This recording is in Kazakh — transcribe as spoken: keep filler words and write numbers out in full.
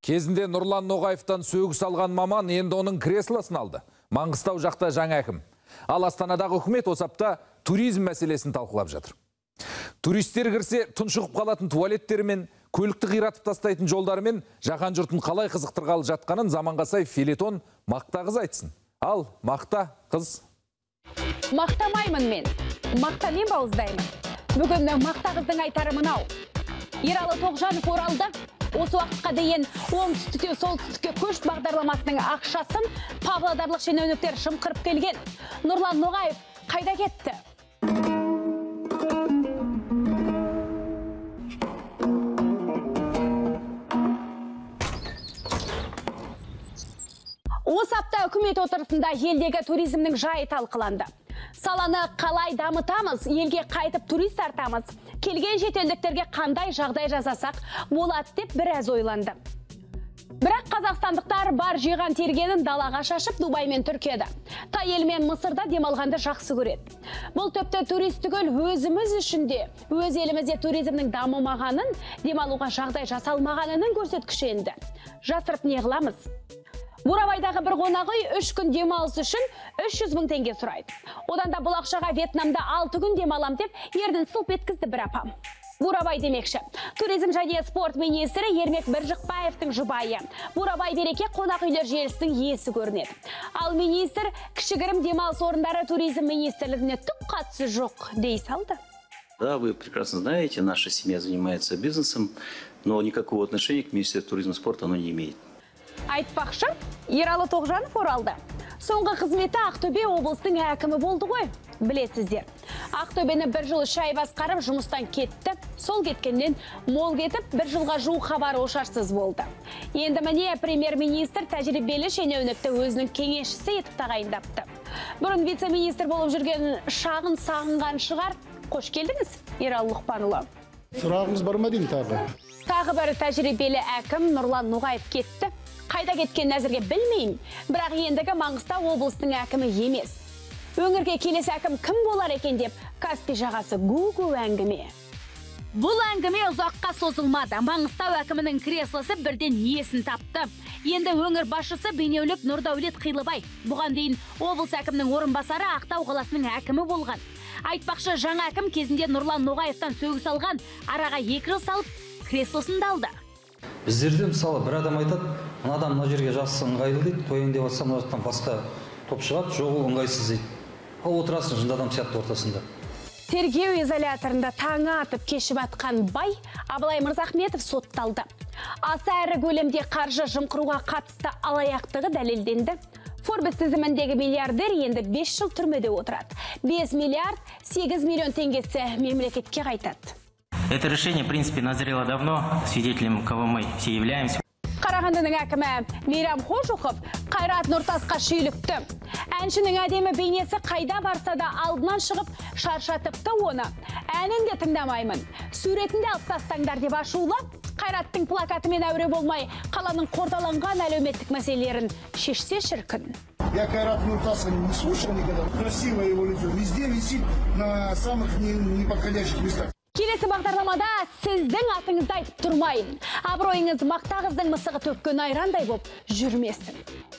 Кезінде Нұрлан Ноғаевтан сөгіс алған маман енді оның креслосын алды. Маңғыстау жақта жаңа әкім. Ал Астанадағы үкімет осы апта туризм мәселесін талқылап жатыр. Туристер кірсе тұншығып қалатын туалеттері мен көлікті қиратып тастайтын жолдары мен жаһан жұртын қалай қызықтырғалы жатқанын заманға сай филетон мақта қыз айтсын. Ал мақта қыз. Мақтамаймын мен, мақтамен бауыздаймын. Бүгін мақта қыздың айтары мынау. Ералы Тоғжанов Оралда осы уақытқа дейін оңтүстікке солтүстікке көш бағдарламасының ақшасын павлодарлық шенеуніктер жымқырып келген. Нұрлан Ноғаев қайда кетті? Осы апта үкімет отырысында елдегі туризмнің жайы талқыланды. Саланы қалай дамытамыз, елге қайтып турист артамыз, келген шетелдіктерге қандай жағдай жасасақ болады деп біраз ойланды. Бірақ қазақстандықтар бар жиған тергенін далаға шашып Дубай мен Түркияда, Тай ел мен Мысырда демалғанды жақсы көреді. Бұл тіпті турист түгел өзіміз үшінде, өз елімізде туризмнің дамымағанын, демалуға жағдай жасалмағанының көрсеткіші енді. Жасырып не қыламыз? Бурабайдағы бір қонақ үй үш күн демалыс үшін үш жүз мың теңге сұрайды. Одан да бұл ақшаға Вьетнамда алты күн демалам деп ерден сылп еткізді бір апам. Бурабай демекші. Туризм және спорт министрі Ермек Біржықпаевтың жұбайы. Бурабай береке қонақ үйлер желісінің иесі көрінеді. Ал министр кішігірім демалыс орындары туризм министрлігіне түк қатысы жоқ дей салды. Да, вы прекрасно знаете, наша семья занимается бизнесом, но никакого отношения к Министерству туризма и спорта оно не имеет. Айтпақшы, Ералы Тоғжанов Оралда. Соңғы қызметі Ақтөбе облыстың әкімі болды ғой, білесіздер. Ақтөбені бір жыл шай басқарып жұмыстан кетті, сол кеткеннен мол кетіп, бір жылға жуық хабар ошарсыз болды. Енді міне премьер-министр тәжірибелі шенеунікті өзінің кеңесшісі етіп тағайындапты. Бұрын вице-министр болып жүрген шағын сағынған шығар. Қош келдіңіз, Ералы Лұқпанұлы. Сұрағыңыз бар ма деймін тағы? Тағы бір тәжірибелі әкім Нұрлан Ноғаев кетті. Қайда кеткен әзірге білмеймін, бірақ ендігі Маңғыстау облыстың әкімі емес. Өңірге келесі әкім кім болар екен деп, Каспий жағасы гу-гу әңгіме. Бұл әңгіме ұзаққа созылмады. Маңғыстау әкімінің креслосы бірден иесін тапты. Енді өңір басшысы бейнеулік Нұрдәулет Қилыбай. Бұған дейін облыс әкімінің орынбасары Ақтау қаласының әкімі болған. Айтпақшы, жаңа әкім кезінде Нұрлан Ноғаевтан сөгіс алған, араға екі жыл салып креслосын алды. Біздерде мысалы бір адам айтады, мына адам мына жерге жақсы ыңғайлы дейді, тойын деп жатса мына жақтан басқа топ шығады, жоқ ол ыңғайсыз дейді. Ал отырасың жынды адам сияқты ортасында. Тергеу изоляторында таңы атып кешіп атқан бай Абылай Мырзахметов сотталды. Аса әрі көлемде қаржы жымқыруға қатысты алаяқтығы дәлелденді. Forbes тізіміндегі миллиардер енді бес жыл түрмеде отырады. бес миллиард сегіз миллион теңгесі мемлекетке қайтады. Это решение, в принципе, назрело давно, свидетелем кого мы все являемся. Қарағандының әкімі Мейрам Қожықов Қайрат Нұртасқа шүйлікті. Әншінің әдемі бейнесі қайда барса да алдынан шығып шаршатыпты оны. Әнін де тыңдамаймын. Суретінде алып тастаңдар деп ашулап, Қайраттың плакатымен әуре болмай, қаланың қордаланған әлеуметтік мәселелерін шешсе шіркін. Я Кайрат Нуртаса не слушал никогда. Красивое его лицо везде висит на самых неподходящих местах. Келесі бағдарламада сіздің атыңызды айтып тұрмайын. Абыройыңыз мақта қыздың мысығы төккен айрандай боп жүрмесін.